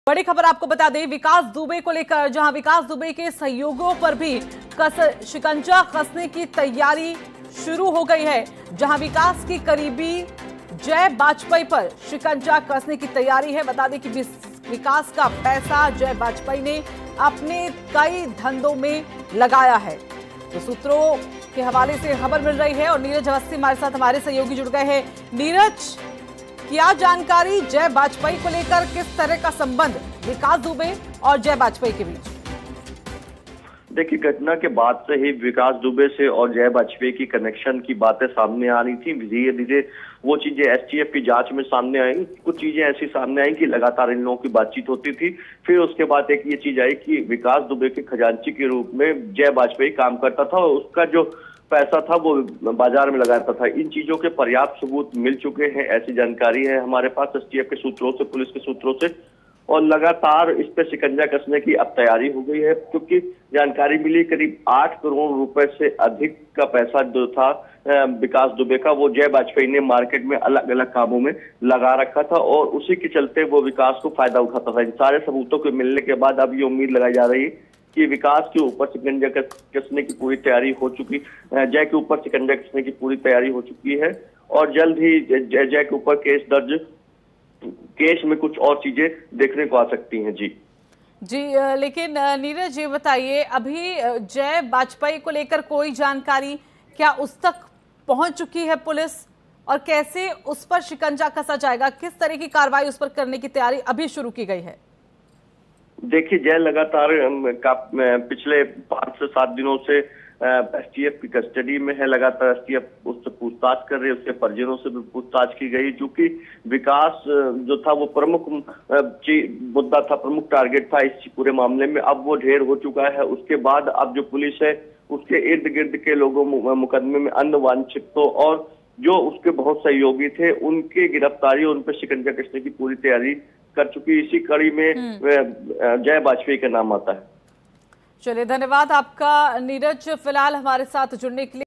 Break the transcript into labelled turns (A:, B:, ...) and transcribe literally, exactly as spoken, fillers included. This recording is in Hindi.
A: बड़ी खबर आपको बता दें, विकास दुबे को लेकर, जहां विकास दुबे के सहयोगियों पर भी कस शिकंजा कसने की तैयारी शुरू हो गई है। जहां विकास की करीबी जय वाजपेयी पर शिकंजा कसने की तैयारी है। बता दें कि विकास का पैसा जय वाजपेयी ने अपने कई धंधों में लगाया है। तो सूत्रों के हवाले से खबर मिल रही है और नीरज अवस्थी हमारे साथ हमारे सहयोगी जुड़ गए हैं। नीरज, क्या जानकारी जय वाजपेयी को लेकर, किस तरह का संबंध विकास दुबे और जय वाजपेयी के बीच?
B: देखिए, घटना के बाद से ही विकास दुबे से और जय वाजपेयी की कनेक्शन की बातें सामने आ रही थी। धीरे धीरे वो चीजें एसटीएफ की जांच में सामने आई। कुछ चीजें ऐसी सामने आई कि लगातार इन लोगों की बातचीत होती थी। फिर उसके बाद एक ये चीज आई कि विकास दुबे के खजांची के रूप में जय वाजपेयी काम करता था और उसका जो पैसा था वो बाजार में लगाता था। इन चीजों के पर्याप्त सबूत मिल चुके हैं, ऐसी जानकारी है हमारे पास एसटीएफ के सूत्रों से, पुलिस के सूत्रों से, और लगातार इस पे शिकंजा कसने की अब तैयारी हो गई है। क्योंकि जानकारी मिली करीब आठ करोड़ रुपए से अधिक का पैसा जो था विकास दुबे का, वो जय वाजपेयी ने मार्केट में अलग अलग कामों में लगा रखा था और उसी के चलते वो विकास को फायदा उठाता था। इन सारे सबूतों के मिलने के बाद अब ये उम्मीद लगाई जा रही है कि विकास के ऊपर शिकंजा कसने की पूरी तैयारी हो चुकी, जय के ऊपर शिकंजा कसने की पूरी तैयारी हो चुकी है और जल्द ही जय जय के ऊपर केस दर्ज, केस में कुछ और चीजें देखने को आ सकती हैं। जी
A: जी, लेकिन नीरज ये बताइए, अभी जय वाजपेयी को लेकर कोई जानकारी क्या उस तक पहुंच चुकी है पुलिस, और कैसे उस पर शिकंजा कसा जाएगा? किस तरह की कार्रवाई उस पर करने की तैयारी अभी शुरू की गई है?
B: देखिए, जय लगातार पिछले पांच से सात दिनों से एसटीएफ की कस्टडी में है। लगातार एसटीएफ उससे पूछताछ कर रही है, उसके परिजनों से भी पूछताछ की गई। क्योंकि विकास जो था वो प्रमुख मुद्दा था, प्रमुख टारगेट था इस पूरे मामले में। अब वो ढेर हो चुका है। उसके बाद अब जो पुलिस है उसके इर्द गिर्द के लोगों मुकदमे में अन्य वांछितों और जो उसके बहुत सहयोगी थे उनके गिरफ्तारी, उन पर शिकंजा कसने की पूरी तैयारी कर चुकी। इसी कड़ी में जय वाजपेयी का नाम आता है।
A: चलिए, धन्यवाद आपका नीरज, फिलहाल हमारे साथ जुड़ने के लिए।